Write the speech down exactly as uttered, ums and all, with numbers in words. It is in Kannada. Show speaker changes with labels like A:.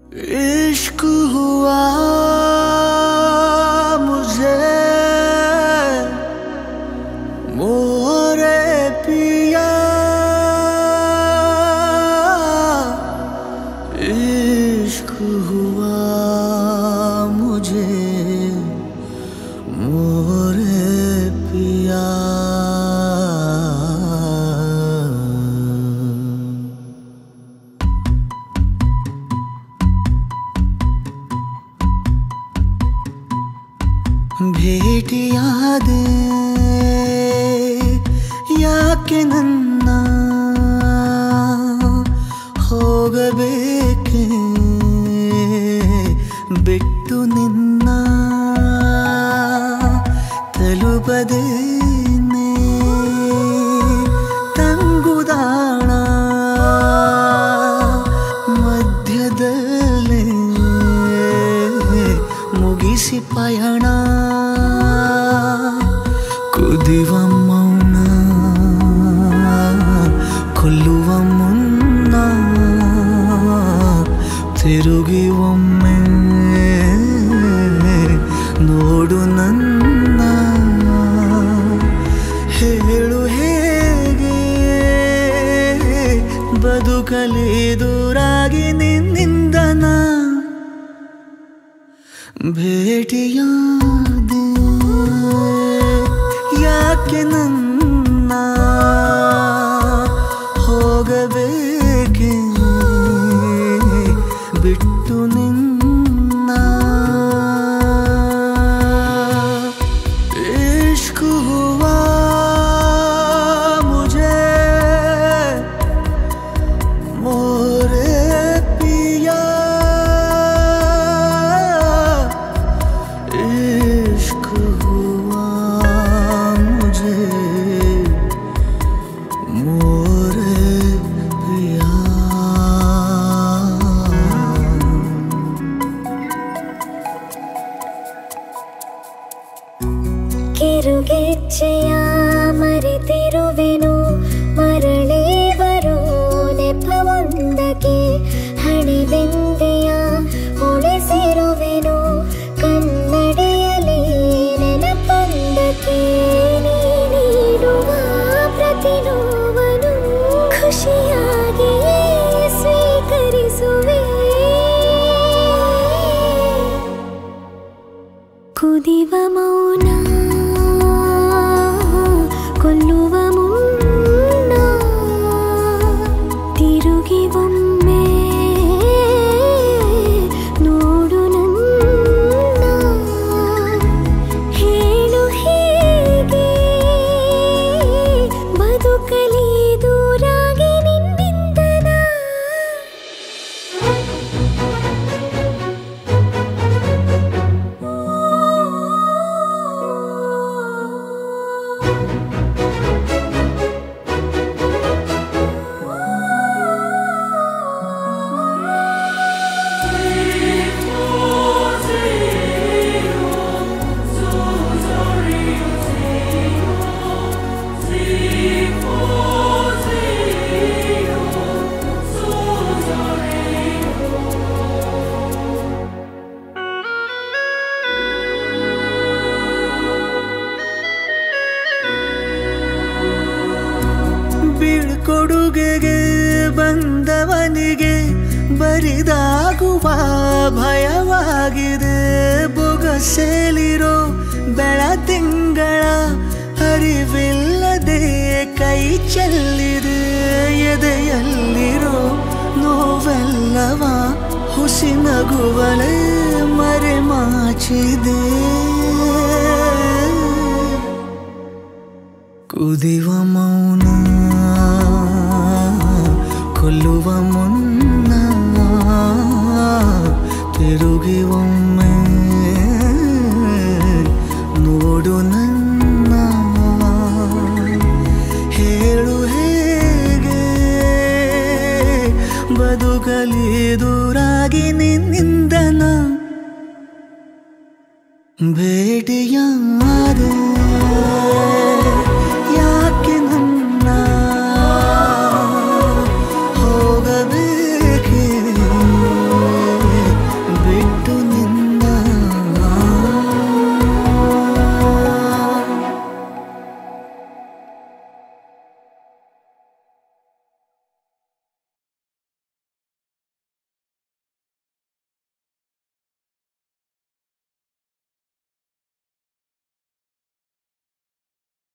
A: इश्क हुआ मुझे मोरे पिया, इश्क हुआ मुझे मोरे पिया। ಭೇಟಿಯಾದೆ ಯಾಕೆ ನನ್ನ ಹೋಗಬೇಕೆ ಬಿಟ್ಟು ನಿನ್ನ ತಲುಪದೇನೆ ತಂಗುದಾಣ ಮಧ್ಯದಲ್ಲೇ ಮುಗಿಸಿ ಪಯಣ ಕುದಿವ ಮೌನ ಕೊಲ್ಲುವ ಮುನ್ನ ತಿರುಗಿ ಒಮ್ಮೆ ನೋಡು ನನ್ನ ಹೇಳು ಹೇಗೆ ಬದುಕಲಿ ದೂರಾಗಿ ನಿನ್ನಿಂದನ ಭೇಟಿಯಾದೆ ಯಾಕೆ ನನ್ನ ಹೋಗಬೇಕೆ ಬಿಟ್ಟು ನಿನ್ನ इश्क हुआ मुझे मोरे पिया, इश्क हुआ मुझे मोरे पिया।
B: ಕಿರುಗೆಜ್ಜೆಯ ಮರೆತಿರುವೆನು ಮರಳಿ ಬರೋ ನೆಪವೊಂದಕ್ಕೆ ಹಣೆಬೆಂದೆಯ ಉಳಿಸಿರುವೆನು ಕನ್ನಡಿಯಲ್ಲಿ ನೆನಪೊಂದಕ್ಕೆ ನೀ ನೀಡುವ ಪ್ರತಿ ನೋವನ್ನು ಖುಷಿಯಾಗಿ ಸ್ವೀಕರಿಸುವೆ ಕುದಿವ ಮೌನ ಕೊಲ್ಲುವ ಮುನ್ನ ತಿರುಗಿ ಒಮ್ಮೆ ನೋಡು ನನ್ನ ಹೇಳು ಹೇಗೆ ಬದುಕಲಿ ದೂರಾಗಿ ನಿನ್ನಿಂದನ
A: ಬೀಳ್ಕೊಡುಗೆಗೆ ಬಂದವನಿಗೆ ಬರಿದಾಗುವ ಭಯವಾಗಿದೆ ಬೊಗಸೆಲಿರೋ ಬೆಳದಿಂಗಳ ಅರಿವಿಲ್ಲದೆ ಕೈ ಚೆಲ್ಲಿದೆ ಎದೆಯಲ್ಲಿರೋ ನೋವೆಲ್ಲವ ಹುಸಿ ನಗುವಳೆ ಮರೆಮಾಚಿದೆ ಕುದಿವ ಮೌನ ಕೊಲ್ಲುವ ಮುನ್ನ ತಿರುಗಿ ಒಮ್ಮೆ ನೋಡು ನನ್ನ ಹೇಳು ಹೇಗೆ ಬದುಕಲಿ ದೂರಾಗಿ ನಿನ್ನಿಂದನ ಭೇಟಿಯಾದೆ